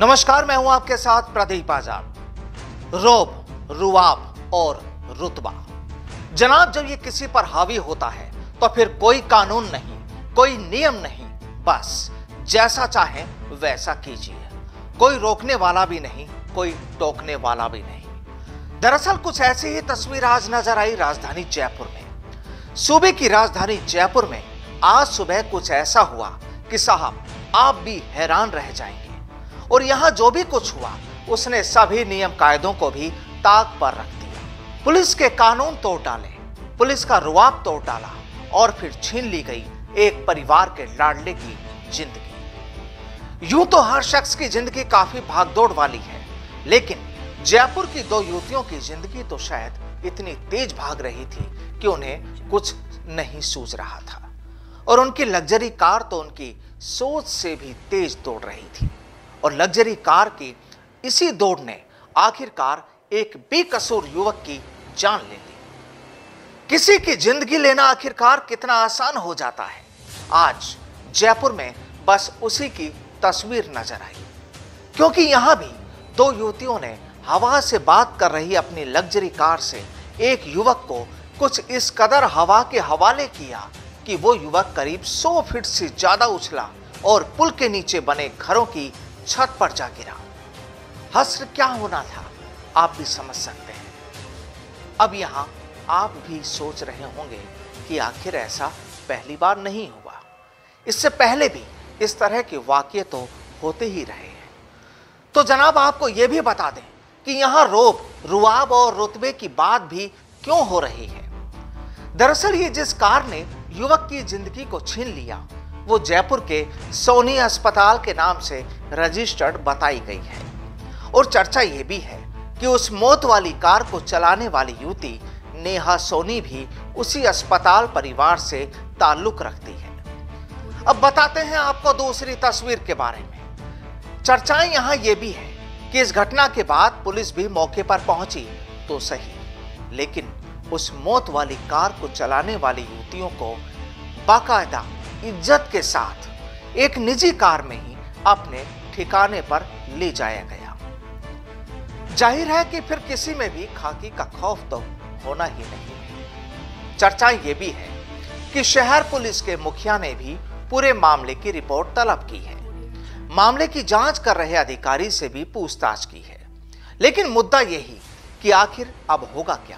नमस्कार, मैं हूं आपके साथ प्रदीप आजाद। रोब, रुआब और रुतबा जनाब, जब ये किसी पर हावी होता है तो फिर कोई कानून नहीं, कोई नियम नहीं, बस जैसा चाहे वैसा कीजिए। कोई रोकने वाला भी नहीं, कोई टोकने वाला भी नहीं। दरअसल कुछ ऐसी ही तस्वीर आज नजर आई राजधानी जयपुर में। सूबे की राजधानी जयपुर में आज सुबह कुछ ऐसा हुआ कि साहब आप भी हैरान रह जाएंगे। और यहां जो भी कुछ हुआ उसने सभी नियम कायदों को भी ताक पर रख दिया। पुलिस के कानून तोड़ डाले, पुलिस का रुआब तोड़ डाला और फिर छीन ली गई एक परिवार के लाडले की जिंदगी। यूं तो हर शख्स की जिंदगी काफी भागदौड़ वाली है, लेकिन जयपुर की दो युवतियों की जिंदगी तो शायद इतनी तेज भाग रही थी कि उन्हें कुछ नहीं सूझ रहा था। और उनकी लग्जरी कार तो उनकी सोच से भी तेज दौड़ रही थी। और लग्जरी कार की इसी दौड़ ने आखिरकार एक बेकसूर युवक की जान ले ली। किसी की जिंदगी लेना आखिरकार कितना आसान हो जाता है। आज जयपुर में बस उसी की तस्वीर नजर आई, क्योंकि यहां भी दो युवतियों ने हवा से बात कर रही अपनी लग्जरी कार से एक युवक को कुछ इस कदर हवा के हवाले किया कि वो युवक करीब 100 फीट से ज्यादा उछला और पुल के नीचे बने घरों की छत पर जा गिरा। हश्र क्या होना था आप भी समझ सकते हैं। अब यहां आप भी सोच रहे होंगे कि आखिर ऐसा पहली बार नहीं हुआ, इससे पहले भी इस तरह के वाकये तो होते ही रहे हैं। तो जनाब आपको यह भी बता दें कि यहां रोब, रुआब और रुतबे की बात भी क्यों हो रही है। दरअसल ये जिस कार ने युवक की जिंदगी को छीन लिया वो जयपुर के सोनी अस्पताल के नाम से रजिस्टर्ड बताई गई है। और चर्चा यह भी है कि उस मौत वाली कार को चलाने वाली युवती नेहा सोनी भी उसी अस्पताल परिवार से ताल्लुक रखती है। अब बताते हैं आपको दूसरी तस्वीर के बारे में। चर्चाएं यहां यह भी है कि इस घटना के बाद पुलिस भी मौके पर पहुंची तो सही, लेकिन उस मौत वाली कार को चलाने वाली युवतियों को बाकायदा इज्जत के साथ एक निजी कार में ही अपने ठिकाने पर ले जाया गया। जाहिर है कि फिर किसी में भी खाकी का खौफ तो होना ही नहीं। चर्चा ये भी है कि शहर पुलिस के मुखिया ने भी पूरे मामले की रिपोर्ट तलब की है। मामले की जांच कर रहे अधिकारी से भी पूछताछ की है। लेकिन मुद्दा यही कि आखिर अब होगा क्या।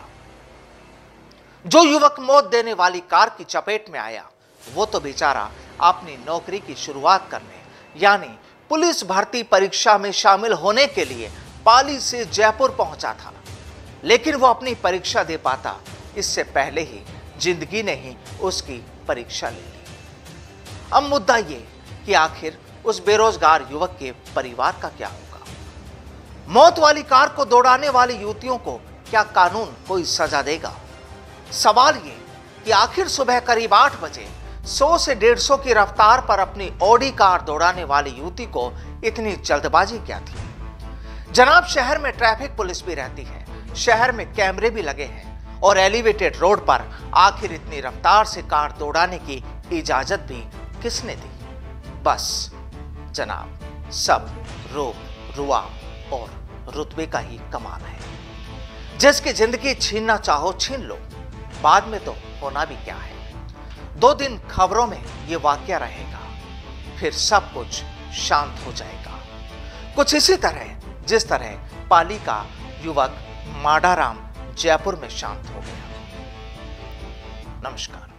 जो युवक मौत देने वाली कार की चपेट में आया वो तो बेचारा अपनी नौकरी की शुरुआत करने यानी पुलिस भर्ती परीक्षा में शामिल होने के लिए पाली से जयपुर पहुंचा था। लेकिन वो अपनी परीक्षा दे पाता इससे पहले ही जिंदगी ने ही उसकी परीक्षा ले ली। अब मुद्दा ये कि आखिर उस बेरोजगार युवक के परिवार का क्या होगा। मौत वाली कार को दौड़ाने वाली युवतियों को क्या कानून कोई सजा देगा। सवाल ये कि आखिर सुबह करीब 8 बजे 100 से 150 की रफ्तार पर अपनी ऑडी कार दौड़ाने वाली युवती को इतनी जल्दबाजी क्या थी। जनाब, शहर में ट्रैफिक पुलिस भी रहती है, शहर में कैमरे भी लगे हैं और एलिवेटेड रोड पर आखिर इतनी रफ्तार से कार दौड़ाने की इजाजत भी किसने दी। बस जनाब, सब रोब, रुआब और रुतबे का ही कमाल है। जिसकी जिंदगी छीनना चाहो छीन लो, बाद में तो होना भी क्या है। 2 दिन खबरों में यह वाकया रहेगा, फिर सब कुछ शांत हो जाएगा। कुछ इसी तरह जिस तरह पाली का युवक माडाराम जयपुर में शांत हो गया। नमस्कार।